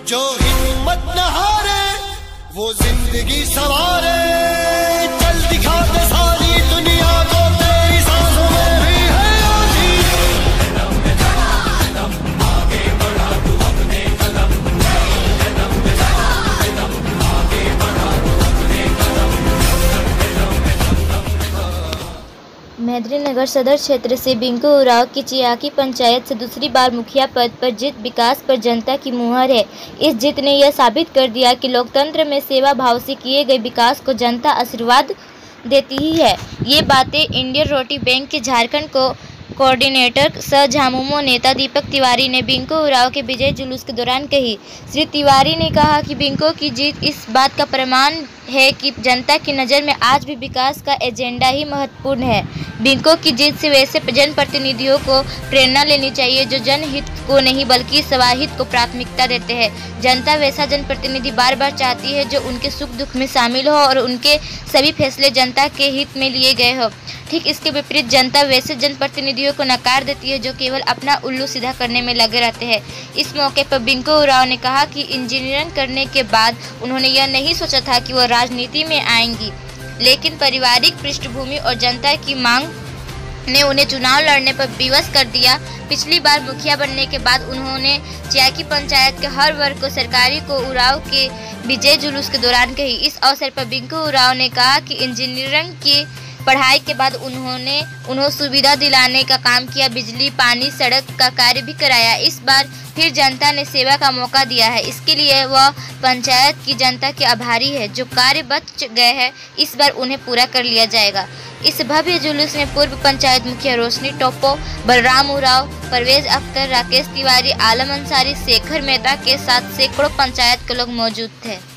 जो हिम्मत न हारे वो जिंदगी सवारे। चल दिखा दे सारी दुनिया को तेरी सांसों में भी है आजी। आगे बढ़ा तू अपने कदम, आगे बढ़ा तू अपने कदम। मेदिनीनगर सदर क्षेत्र से बिंकू उरांव की चियाकी पंचायत से दूसरी बार मुखिया पद पर जीत विकास पर जनता की मुहर है। इस जीत ने यह साबित कर दिया कि लोकतंत्र में सेवा भाव से किए गए विकास को जनता आशीर्वाद देती ही है। ये बातें इंडियन रोटी बैंक के झारखंड को कोऑर्डिनेटर सह झामुमो नेता दीपक तिवारी ने बिंकू उरांव के विजय जुलूस के दौरान कही। श्री तिवारी ने कहा कि बिंकू की जीत इस बात का प्रमाण है कि जनता की नज़र में आज भी विकास का एजेंडा ही महत्वपूर्ण है। बिंकू की जीत से वैसे जनप्रतिनिधियों को प्रेरणा लेनी चाहिए जो जनहित को नहीं बल्कि स्वाहित को प्राथमिकता देते हैं। जनता वैसा जनप्रतिनिधि बार बार चाहती है जो उनके सुख दुख में शामिल हो और उनके सभी फैसले जनता के हित में लिए गए हो। ठीक इसके विपरीत जनता वैसे जनप्रतिनिधियों को नकार देती है जो केवल अपना उल्लू सीधा करने में लगे रहते हैं। इस मौके पर बिंकू उरांव ने कहा कि इंजीनियरिंग करने के बाद उन्होंने यह नहीं सोचा था कि वह राजनीति में आएंगी, लेकिन पारिवारिक पृष्ठभूमि और जनता की मांग ने उन्हें चुनाव लड़ने पर विवश कर दिया। पिछली बार मुखिया बनने के बाद उन्होंने चियाकी पंचायत के हर वर्ग को सरकारी को उरांव के विजय जुलूस के दौरान कही। इस अवसर पर बिंकू उरांव ने कहा कि इंजीनियरिंग की पढ़ाई के बाद उन्होंने सुविधा दिलाने का काम किया, बिजली, पानी, सड़क का कार्य भी कराया। इस बार फिर जनता ने सेवा का मौका दिया है, इसके लिए वह पंचायत की जनता के आभारी है। जो कार्य बच गए हैं इस बार उन्हें पूरा कर लिया जाएगा। इस भव्य जुलूस में पूर्व पंचायत मुखिया रोशनी टोप्पो, बलराम उरांव, परवेज अख्तर, राकेश तिवारी, आलम अंसारी, शेखर मेहता के साथ सैकड़ों पंचायत के लोग मौजूद थे।